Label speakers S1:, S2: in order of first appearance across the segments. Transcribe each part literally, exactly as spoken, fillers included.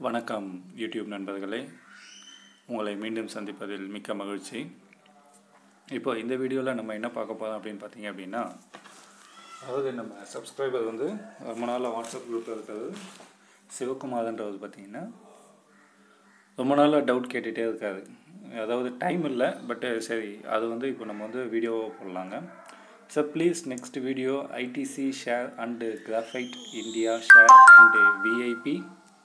S1: வணக்கம் யூடியூப் நண்பர்களே, உங்களை மீண்டும் சந்திப்பதில் மிக்க மகிழ்ச்சி. இப்போ இந்த வீடியோவில் நம்ம என்ன பார்க்க போகிறோம் அப்படின்னு பார்த்தீங்க அப்படின்னா, அதாவது நம்ம சப்ஸ்கிரைபர் வந்து ரொம்ப நாளாக வாட்ஸ்அப் குரூப்பில் இருக்கிறது சிவகுமார்ன்றவர் பார்த்தீங்கன்னா ரொம்ப நாளாக டவுட் கேட்டுகிட்டே இருக்காரு. அதாவது டைம் இல்லை, பட்டு சரி அது வந்து இப்போ நம்ம வந்து வீடியோவை போடலாங்க. So please next video ITC share and graphite India share and VIP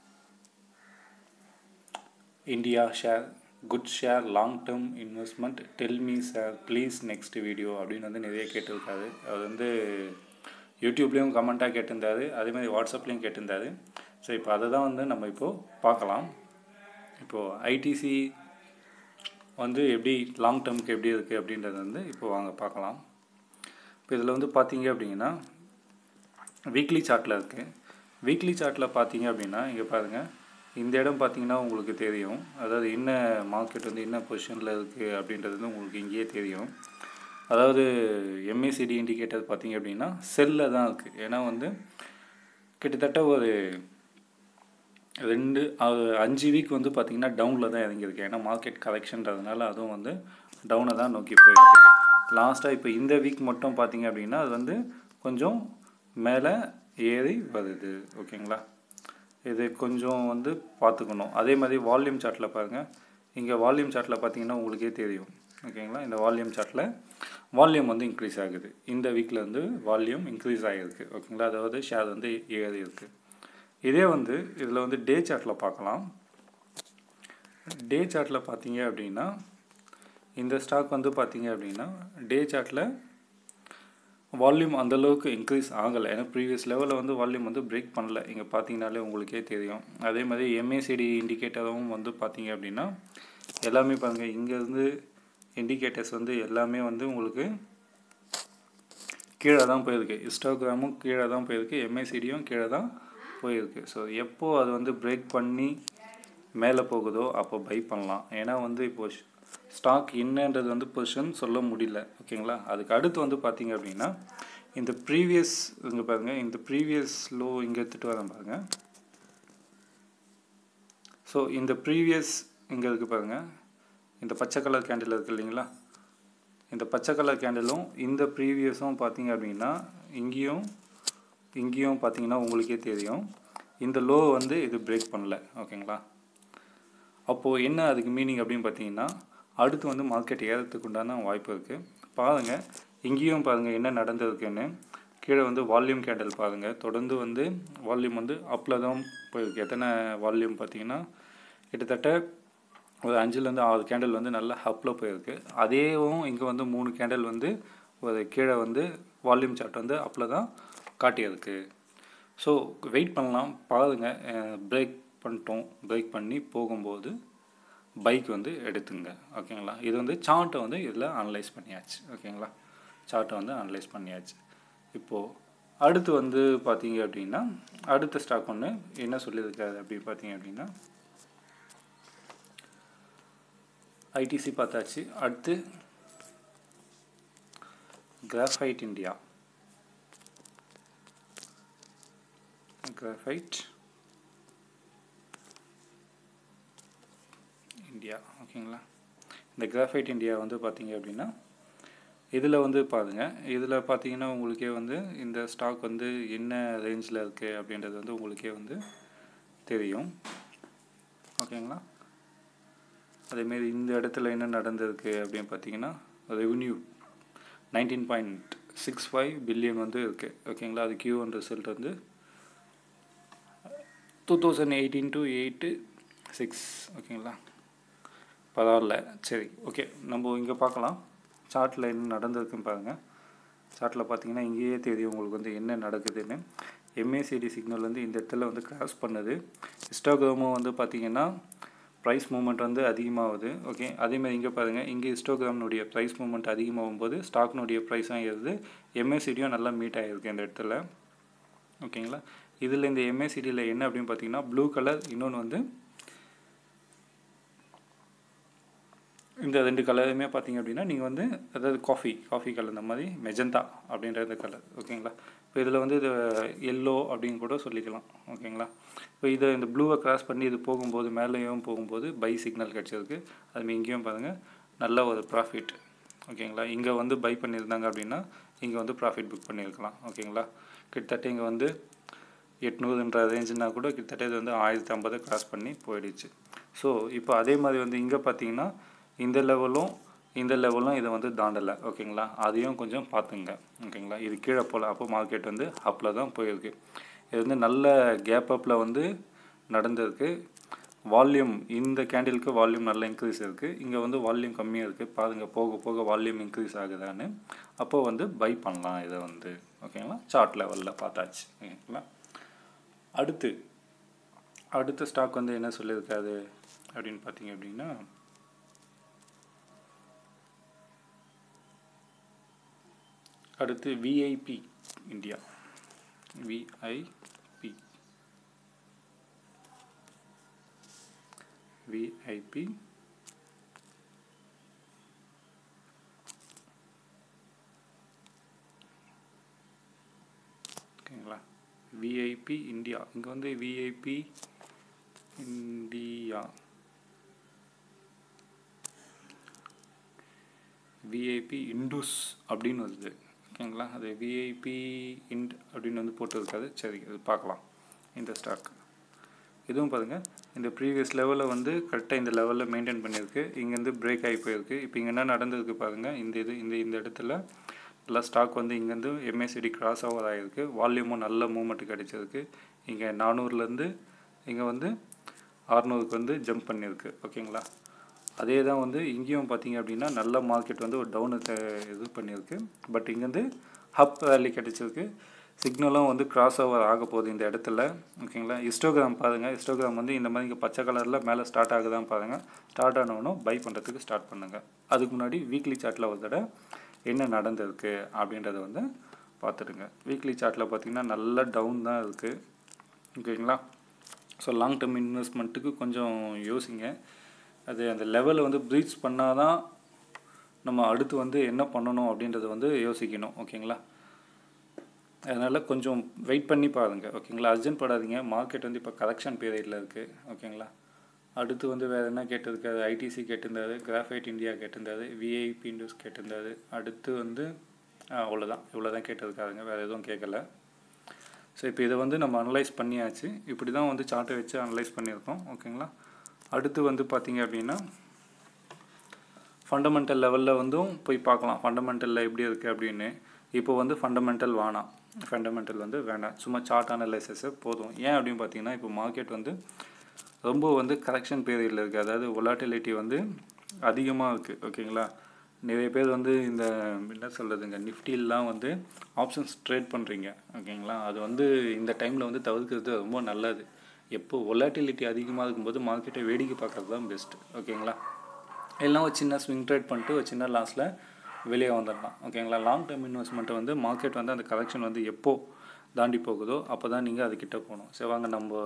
S1: India share, good share, long term investment, tell me sir, please next video அப்படின்னு வந்து நிறைய கேட்டிருக்காரு. அது வந்து யூடியூப்லேயும் கமெண்ட்டாக கேட்டிருந்தாரு, அதேமாதிரி வாட்ஸ்அப்லேயும் கேட்டிருந்தாரு. ஸோ இப்போ அதை தான் வந்து நம்ம இப்போது பார்க்கலாம். இப்போது ஐடிசி வந்து எப்படி லாங் டேர்முக்கு எப்படி இருக்குது அப்படின்றது வந்து இப்போது வாங்க பார்க்கலாம். இப்போ இதில் வந்து பார்த்தீங்க அப்படிங்கன்னா வீக்லி சார்ட்டில் இருக்குது. வீக்லி சார்ட்டில் பார்த்தீங்க அப்படின்னா இங்கே பாருங்கள், இந்த இடம் பார்த்தீங்கன்னா உங்களுக்கு தெரியும். அதாவது என்ன மார்க்கெட் வந்து என்ன பொசிஷனில் இருக்குது அப்படின்றது வந்து உங்களுக்கு இங்கேயே தெரியும். அதாவது எம்ஏசிடி இண்டிகேட்டர் பார்த்தீங்க அப்படின்னா செல்லில் தான் இருக்குது. ஏன்னா வந்து கிட்டத்தட்ட ஒரு ரெண்டு அஞ்சு வீக் வந்து பார்த்திங்கன்னா டவுனில் தான் இறங்கியிருக்கு. ஏன்னா மார்க்கெட் கரெக்ஷன்றதுனால அதுவும் வந்து டவுனை தான் நோக்கி போயிருக்கு. லாஸ்ட்டாக இப்போ இந்த வீக் மட்டும் பார்த்திங்க அப்படின்னா அது வந்து கொஞ்சம் மேலே ஏறி வருது. ஓகேங்களா, இது கொஞ்சம் வந்து பார்த்துக்கணும். அதே மாதிரி வால்யூம் சார்ட்டில் பாருங்கள், இங்கே வால்யூம் சார்ட்டில் பார்த்தீங்கன்னா உங்களுக்கே தெரியும். ஓகேங்களா, இந்த வால்யூம் சார்ட்டில் வால்யூம் வந்து இன்க்ரீஸ் ஆகுது. இந்த வீக்கில் வந்து வால்யூம் இன்க்ரீஸ் ஆகிருக்கு. ஓகேங்களா, அதாவது ஷேர் வந்து ஏறி இருக்குது. இதே வந்து இதில் வந்து டே சார்ட்டில் பார்க்கலாம். டே சார்ட்டில் பார்த்தீங்க அப்படின்னா இந்த ஸ்டாக் வந்து பார்த்தீங்க அப்படின்னா டே சார்ட்டில் வால்யூம் அந்தளவுக்கு இன்க்ரீஸ் ஆகலை. ஏன்னா ப்ரீவியஸ் லெவலில் வந்து வால்யூம் வந்து பிரேக் பண்ணல. இங்கே பார்த்தீங்கனாலே உங்களுக்கே தெரியும். அதே மாதிரி எம்ஏசிடி இண்டிகேட்டரும் வந்து பார்த்தீங்க அப்படின்னா எல்லாமே பாருங்கள், இங்கேருந்து இண்டிகேட்டர்ஸ் வந்து எல்லாமே வந்து உங்களுக்கு கீழே தான் போயிருக்கு. ஹிஸ்டோகிராமும் கீழே தான் போயிருக்கு, எம்ஏசிடியும் கீழே தான் போயிருக்கு. ஸோ எப்போது அது வந்து பிரேக் பண்ணி மேலே போகுதோ அப்போ பை பண்ணலாம். ஏன்னா வந்து இப்போது ஸ்டாக் என்னன்றது வந்து பொசிஷன் சொல்ல முடியல. ஓகேங்களா, அதுக்கு அடுத்து வந்து பார்த்தீங்க அப்படின்னா இந்த ப்ரீவியஸ் இங்கே பாருங்கள், இந்த ப்ரீவியஸ் லோ இங்கே எடுத்துகிட்டு வரேன் பாருங்கள். ஸோ இந்த ப்ரீவியஸ் இங்கே இருக்குது பாருங்கள், இந்த பச்சை கலர் கேண்டில் இருக்குது இல்லைங்களா, இந்த பச்சை கலர் கேண்டிலும் இந்த ப்ரீவியஸும் பார்த்தீங்க அப்படின்னா இங்கேயும் இங்கேயும் பார்த்தீங்கன்னா உங்களுக்கே தெரியும் இந்த லோ வந்து இது பிரேக் பண்ணல. ஓகேங்களா, அப்போது என்ன அதுக்கு மீனிங் அப்படின்னு பார்த்தீங்கன்னா அடுத்து வந்து மார்க்கெட் ஏறத்துக்கு உண்டான வாய்ப்பு இருக்குது. பாருங்கள், இங்கேயும் பாருங்கள் என்ன நடந்திருக்குன்னு. கீழே வந்து வால்யூம் கேண்டில் பாருங்கள், தொடர்ந்து வந்து வால்யூம் வந்து அப்பில் தான் போயிருக்கு. எத்தனை வால்யூம் பார்த்தீங்கன்னா கிட்டத்தட்ட ஒரு அஞ்சுலேருந்து ஆறு கேண்டில் வந்து நல்லா அப்பில் போயிருக்கு. அதேவும் இங்கே வந்து மூணு கேண்டில் வந்து ஒரு கீழே வந்து வால்யூம் சார்ட் வந்து அப்பில் தான் காட்டியிருக்கு. ஸோ வெயிட் பண்ணலாம். பாருங்கள், பிரேக் பண்ணிட்டோம், பிரேக் பண்ணி போகும்போது பைக் வந்து எடுத்துங்க. ஓகேங்களா, இது வந்து சார்ட்டை வந்து இதில் அனலைஸ் பண்ணியாச்சு. ஓகேங்களா, சார்ட்டை வந்து அனலைஸ் பண்ணியாச்சு. இப்போது அடுத்து வந்து பார்த்தீங்க அப்படின்னா அடுத்த ஸ்டாக் ஒன்று என்ன சொல்லியிருக்காரு அப்படின்னு பார்த்தீங்க அப்படின்னா ஐடிசி பார்த்தாச்சு. அடுத்து கிராஃபைட் இந்தியா. கிராஃபைட் இந்தியா ஓகேங்களா, இந்த கிராஃபைட் இந்தியா வந்து பார்த்தீங்க அப்படின்னா இதில் வந்து பாருங்கள், இதில் பார்த்தீங்கன்னா உங்களுக்கே வந்து இந்த ஸ்டாக் வந்து என்ன ரேஞ்சில் இருக்குது அப்படின்றது வந்து உங்களுக்கே வந்து தெரியும். ஓகேங்களா, அதேமாரி இந்த இடத்துல என்ன நடந்திருக்கு அப்படின்னு பார்த்தீங்கன்னா revenue nineteen point six five billion வந்து இருக்குது. ஓகேங்களா, அது கியூ ஒன் ரிசல்ட் வந்து two thousand eighteen to eight six. ஓகேங்களா, பரவாயில்ல. சரி, ஓகே, நம்ம இங்கே பார்க்கலாம் சார்ட்டில் என்ன நடந்திருக்குன்னு பாருங்கள். சார்ட்டில் பார்த்தீங்கன்னா இங்கேயே தெரியும் உங்களுக்கு வந்து என்ன நடக்குதுன்னு. எம்ஏசிடி சிக்னல் வந்து இந்த இடத்துல வந்து கிராஸ் பண்ணுது. ஹிஸ்டோகிராமும் வந்து பார்த்திங்கன்னா ப்ரைஸ் மூமெண்ட் வந்து அதிகமாகுது. ஓகே, அதேமாதிரி இங்கே பாருங்கள், இங்கே ஹிஸ்டோகிராம்னுடைய ப்ரைஸ் மூமெண்ட் அதிகமாகும் போது ஸ்டாக்னுடைய ப்ரைஸும் ஏறுது. எம்ஏசிடியும் நல்லா மீட் ஆகிருக்கு இந்த இடத்துல. ஓகேங்களா, இதில் இந்த எம்ஏசிடியில் என்ன அப்படின்னு பார்த்தீங்கன்னா ப்ளூ கலர், இன்னொன்று வந்து இந்த ரெண்டு கலருமே பார்த்தீங்க அப்படின்னா நீங்கள் வந்து அதாவது காஃபி காஃபி கலர் இந்த மாதிரி மெஜந்தா அப்படின்ற இந்த கலர் ஓகேங்களா. இப்போ இதில் வந்து இது எல்லோ அப்படின்னு கூட சொல்லிக்கலாம் ஓகேங்களா. இப்போ இதை இந்த ப்ளூவை கிராஸ் பண்ணி இது போகும்போது மேலேயும் போகும்போது பை சிக்னல் கிடச்சிருக்கு. அதுமாதிரி இங்கேயும் பாருங்கள் நல்ல ஒரு ப்ராஃபிட் ஓகேங்களா. இங்கே வந்து பை பண்ணியிருந்தாங்க அப்படின்னா இங்கே வந்து ப்ராஃபிட் புக் பண்ணியிருக்கலாம் ஓகேங்களா. கிட்டத்தட்ட இங்கே வந்து எட்நூறுன்ற ரேஞ்சுனா கூட கிட்டத்தட்ட இது வந்து ஆயிரத்தி ஐம்பது கிராஸ் பண்ணி போயிடுச்சு. ஸோ இப்போ அதே மாதிரி வந்து இங்கே பார்த்தீங்கன்னா இந்த லெவலும் இந்த லெவலும் இதை வந்து தாண்டலை ஓகேங்களா. அதையும் கொஞ்சம் பார்த்துங்க ஓகேங்களா. இது கீழே போகல, அப்போ மார்க்கெட் வந்து அப்பில் தான் போயிருக்கு. இது வந்து நல்ல கேப் அப்பில் வந்து நடந்திருக்கு. வால்யூம் இந்த கேண்டிலுக்கு வால்யூம் நல்ல இன்க்ரீஸ் இருக்குது. இங்கே வந்து வால்யூம் கம்மியாக இருக்குது. பாருங்கள் போக போக வால்யூம் இன்க்ரீஸ் ஆகுதான்னு. அப்போ வந்து பை பண்ணலாம் இதை வந்து ஓகேங்களா. சார்ட் லெவலில் பார்த்தாச்சு ஓகேங்களா. அடுத்து அடுத்த ஸ்டாக் வந்து என்ன சொல்லியிருக்காது அப்படின்னு பார்த்தீங்க அப்படின்னா அடுத்து விஐபி இந்தியா. விஐபி விஐபி ஓகேங்களா. விஐபி இந்தியா இங்கே வந்து விஐபி இந்தியா விஐபி இண்டூஸ் அப்படின்னு வருது ஓகேங்களா. அது விஐபி இண்ட் அப்படின்னு வந்து போட்டு இருக்காது. சரி அது பார்க்கலாம். இந்த ஸ்டாக் இதுவும் பாருங்கள் இந்த ப்ரீவியஸ் லெவலில் வந்து கரெக்டாக இந்த லெவலில் மெயின்டைன் பண்ணியிருக்கு. இங்கேருந்து பிரேக் ஆகி போயிருக்கு. இப்போ இங்கே என்ன நடந்திருக்கு பாருங்கள். இந்த இது இந்த இந்த இடத்துல நல்லா ஸ்டாக் வந்து இங்கேருந்து எம்ஏசிடி கிராஸ் ஓவர் ஆகிருக்கு. வால்யூமும் நல்ல மூவ்மெண்ட் கிடைச்சிருக்கு. இங்கே நானூறுலேருந்து இங்கே வந்து அறுநூறுக்கு வந்து ஜம்ப் பண்ணியிருக்கு ஓகேங்களா. அதே தான் வந்து இங்கேயும் பார்த்தீங்க அப்படின்னா நல்ல மார்க்கெட் வந்து ஒரு டவுனு இது பண்ணியிருக்கு. பட் இங்கேருந்து ஹப் வேலி கிடச்சிருக்கு. சிக்னலும் வந்து கிராஸ் ஓவர் ஆக போகுது இந்த இடத்துல ஓகேங்களா. ஹிஸ்டோகிராம் பாருங்கள். ஹிஸ்டோகிராம் வந்து இந்த மாதிரி இங்கே பச்சை கலரில் மேலே ஸ்டார்ட் ஆகுதான் பாருங்கள். ஸ்டார்ட் ஆனவனும் பை பண்ணுறதுக்கு ஸ்டார்ட் பண்ணுங்கள். அதுக்கு முன்னாடி வீக்லி சார்ட்டில் ஒரு தடவை என்ன நடந்திருக்கு அப்படின்றத வந்து பார்த்துடுங்க. வீக்லி சார்ட்டில் பார்த்திங்கன்னா நல்ல டவுன் தான் இருக்குது ஓகேங்களா. ஸோ லாங் டேர்ம் இன்வெஸ்ட்மெண்ட்டுக்கு கொஞ்சம் யோசிங்க. அது அந்த லெவலை வந்து ப்ரீச் பண்ணால் தான் நம்ம அடுத்து வந்து என்ன பண்ணணும் அப்படின்றத வந்து யோசிக்கணும் ஓகேங்களா. அதனால் கொஞ்சம் வெயிட் பண்ணி பாருங்கள் ஓகேங்களா. அர்ஜென்ட் படாதீங்க. மார்க்கெட் வந்து இப்போ கரெக்ஷன் பீரியடில் இருக்குது ஓகேங்களா. அடுத்து வந்து வேறு என்ன கேட்டிருக்காரு. ஐடிசி கேட்டிருந்தாரு, கிராஃபைட் இந்தியா கேட்டிருந்தாரு, விஐபி இண்டஸ் கேட்டிருந்தாரு. அடுத்து வந்து அவ்வளோதான் இவ்வளோ தான் கேட்டிருக்காருங்க. வேறு எதுவும் கேட்கல. ஸோ இப்போ இதை வந்து நம்ம அனலைஸ் பண்ணியாச்சு. இப்படி தான் வந்து சார்ட்டை வச்சு அனலைஸ் பண்ணியிருக்கோம் ஓகேங்களா. அடுத்து வந்து பார்த்திங்க அப்படின்னா ஃபண்டமெண்டல் லெவலில் வந்தும் போய் பார்க்கலாம். ஃபண்டமெண்டலில் எப்படி இருக்குது அப்படின்னு. இப்போ வந்து ஃபண்டமெண்டல் வேணாம். ஃபண்டமெண்டல் வந்து வேண்டாம். சும்மா சார்ட் அனலைசஸு போதும். ஏன் அப்படின்னு பார்த்தீங்கன்னா இப்போ மார்க்கெட் வந்து ரொம்ப வந்து கரெக்ஷன் பீரியடில் இருக்குது. அதாவது வொலாட்டிலிட்டி வந்து அதிகமாக இருக்குது ஓகேங்களா. நிறைய பேர் வந்து இந்த என்ன சொல்கிறதுங்க நிஃப்டிலாம் வந்து ஆப்ஷன்ஸ் ட்ரேட் பண்ணுறீங்க ஓகேங்களா. அது வந்து இந்த டைமில் வந்து தவிர்க்கிறது ரொம்ப நல்லது. எப்போ வொலாட்டிலிட்டி அதிகமாக இருக்கும்போது மார்க்கெட்டை வேடிக்கை பார்க்குறது தான் பெஸ்ட்டு ஓகேங்களா. எல்லாம் ஒரு சின்ன ஸ்விங் ட்ரேட் பண்ணிட்டு ஒரு சின்ன லாஸில் வெளியே வந்துடலாம் ஓகேங்களா. லாங் டேர்ம் இன்வெஸ்ட்மெண்ட்டை வந்து மார்க்கெட் வந்து அந்த கரெக்ஷன் வந்து எப்போது தாண்டி போகுதோ அப்போ தான் நீங்கள் அதுக்கிட்ட போகணும். சரி வாங்க நம்ம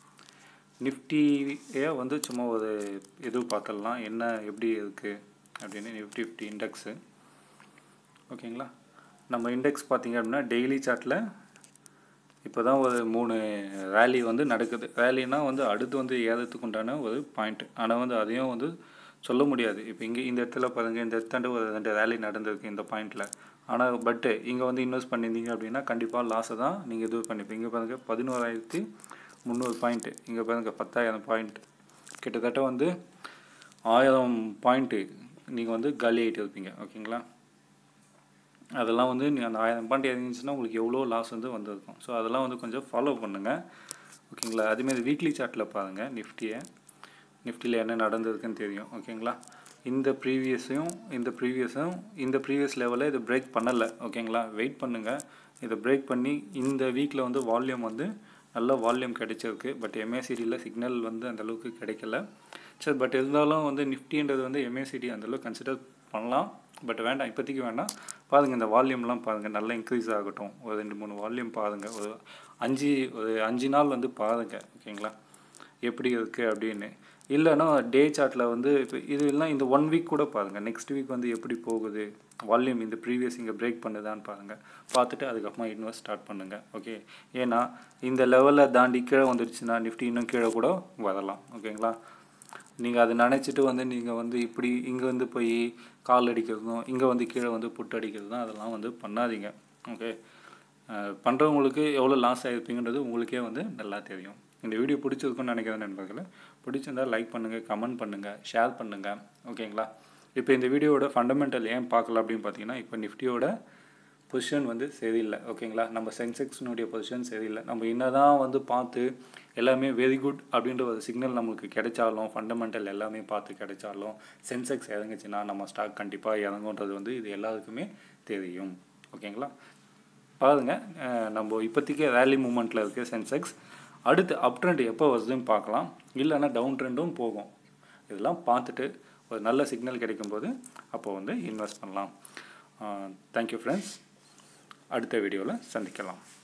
S1: நிஃப்டியே வந்து சும்மா ஒரு இது பார்த்துடலாம் என்ன எப்படி இருக்குது அப்படின்னு. நிஃப்டி ஃபிஃப்டி இண்டெக்ஸு ஓகேங்களா. நம்ம இண்டெக்ஸ் பார்த்திங்க அப்படின்னா டெய்லி சார்ட்டில் இப்போ தான் ஒரு மூணு ரேலி வந்து நடக்குது. ரேலினா வந்து அடுத்து வந்து ஏறதுக்கு உண்டான ஒரு பாயிண்ட். ஆனால் வந்து அதையும் வந்து சொல்ல முடியாது. இப்போ இங்கே இந்த இடத்துல பாருங்கள் இந்த இடத்தாண்டு ஒரு ரெண்டு ரேலி நடந்திருக்கு இந்த பாயிண்டில். ஆனால் பட்டு இங்கே வந்து இன்வெஸ்ட் பண்ணியிருந்தீங்க அப்படின்னா கண்டிப்பாக லாஸை தான் நீங்கள் இது பண்ணிப்பீங்க. இங்கே பாருங்கள் பதினோராயிரத்தி முந்நூறு பாயிண்ட்டு. இங்கே பாருங்கள் பத்தாயிரம் பாயிண்ட். கிட்டத்தட்ட வந்து ஆயிரம் பாயிண்ட்டு நீங்கள் வந்து காலி ஆகிட்டு இருப்பீங்க ஓகேங்களா. அதெல்லாம் வந்து நீங்கள் அந்த ஆயிரம் பாயிண்ட் இருந்துச்சுன்னா உங்களுக்கு எவ்வளோ லாஸ் வந்து வந்திருக்கும். ஸோ அதெல்லாம் வந்து கொஞ்சம் ஃபாலோ பண்ணுங்கள் ஓகேங்களா. அதேமாதிரி வீக்லி சார்ட்டில் பாருங்கள் நிஃப்டியை. நிஃப்டியில் என்ன நடந்திருக்குன்னு தெரியும் ஓகேங்களா. இந்த ப்ரீவியஸையும் இந்த ப்ரீவியஸும் இந்த ப்ரீவியஸ் லெவலில் இது பிரேக் பண்ணலை ஓகேங்களா. வெயிட் பண்ணுங்கள். இதை பிரேக் பண்ணி இந்த வீக்கில் வந்து வால்யூம் வந்து நல்ல வால்யூம் கிடைச்சிருக்கு. பட் எம்ஏசிடியில் சிக்னல் வந்து அந்தளவுக்கு கிடைக்கல. சரி பட் இருந்தாலும் வந்து நிஃப்டின்றது வந்து எம்ஏசிடி அந்தளவுக்கு கன்சிடர் பண்ணலாம். பட் வேண்டாம் இப்போதைக்கு வேண்டாம். பாருங்கள் இந்த வால்யூம்லாம் பாருங்கள் நல்லா இன்க்ரீஸ் ஆகட்டும். ஒரு ரெண்டு மூணு வால்யூம் பாருங்கள். ஒரு அஞ்சு ஒரு அஞ்சு நாள் வந்து பாருங்கள் ஓகேங்களா எப்படி இருக்குது அப்படின்னு. இல்லைன்னா டே சார்ட்டில் வந்து இப்போ இது எல்லாம் இந்த ஒன் வீக் கூட பாருங்கள், நெக்ஸ்ட் வீக் வந்து எப்படி போகுது, வால்யூம் இந்த ப்ரீவியஸ் இங்கே பிரேக் பண்ணுதான்னு பாருங்கள். பார்த்துட்டு அதுக்கப்புறமா இன்வெஸ்ட் ஸ்டார்ட் பண்ணுங்கள். ஓகே, ஏன்னா இந்த லெவலில் தாண்டி கீழே வந்துடுச்சுன்னா நிஃப்டி இன்னும் கீழே கூட வரலாம். ஓகேங்களா, நீங்கள் அதை நினச்சிட்டு வந்து நீங்கள் வந்து இப்படி இங்கே வந்து போய் கால் அடிக்கிறதும் இங்கே வந்து கீழே வந்து புட்டு அடிக்கிறதும் அதெல்லாம் வந்து பண்ணாதீங்க. ஓகே, பண்ணுறவங்களுக்கு எவ்வளோ லாஸ் ஆகிருப்பீங்கன்றது உங்களுக்கே வந்து நல்லா தெரியும். இந்த வீடியோ பிடிச்சிருக்குன்னு நினைக்கிறேன் நண்பர்களே. பிடிச்சிருந்தால் லைக் பண்ணுங்கள், கமெண்ட் பண்ணுங்கள், ஷேர் பண்ணுங்கள். ஓகேங்களா, இப்போ இந்த வீடியோவோட ஃபண்டமெண்டல் ஏன் பார்க்கல அப்படின்னு பார்த்தீங்கன்னா, இப்போ நிஃப்டியோட பொசிஷன் வந்து சரியில்லை. ஓகேங்களா, நம்ம சென்செக்ஸினுடைய பொசிஷன் சரியில்லை. நம்ம என்ன தான் வந்து பார்த்து எல்லாமே வெரி குட் அப்படின்ற ஒரு சிக்னல் நமக்கு கிடைச்சாலும், ஃபண்டமெண்டல் எல்லாமே பார்த்து கிடைச்சாலும், சென்செக்ஸ் இறங்குச்சுன்னா நம்ம ஸ்டாக் கண்டிப்பாக இறங்குன்றது வந்து இது எல்லாருக்குமே தெரியும். ஓகேங்களா, பாருங்கள், நம்ம இப்போதைக்கு ரேலி மூமெண்ட்டில் இருக்க சென்செக்ஸ் அடுத்து அப் ட்ரெண்ட் எப்போ வருதுன்னு பார்க்கலாம். இல்லைன்னா டவுன் ட்ரெண்டும் போகும். இதெல்லாம் பார்த்துட்டு ஒரு நல்ல சிக்னல் கிடைக்கும்போது அப்போ வந்து இன்வெஸ்ட் பண்ணலாம். தேங்க்யூ ஃப்ரெண்ட்ஸ், அடுத்த வீடியோவில் சந்திக்கலாம்.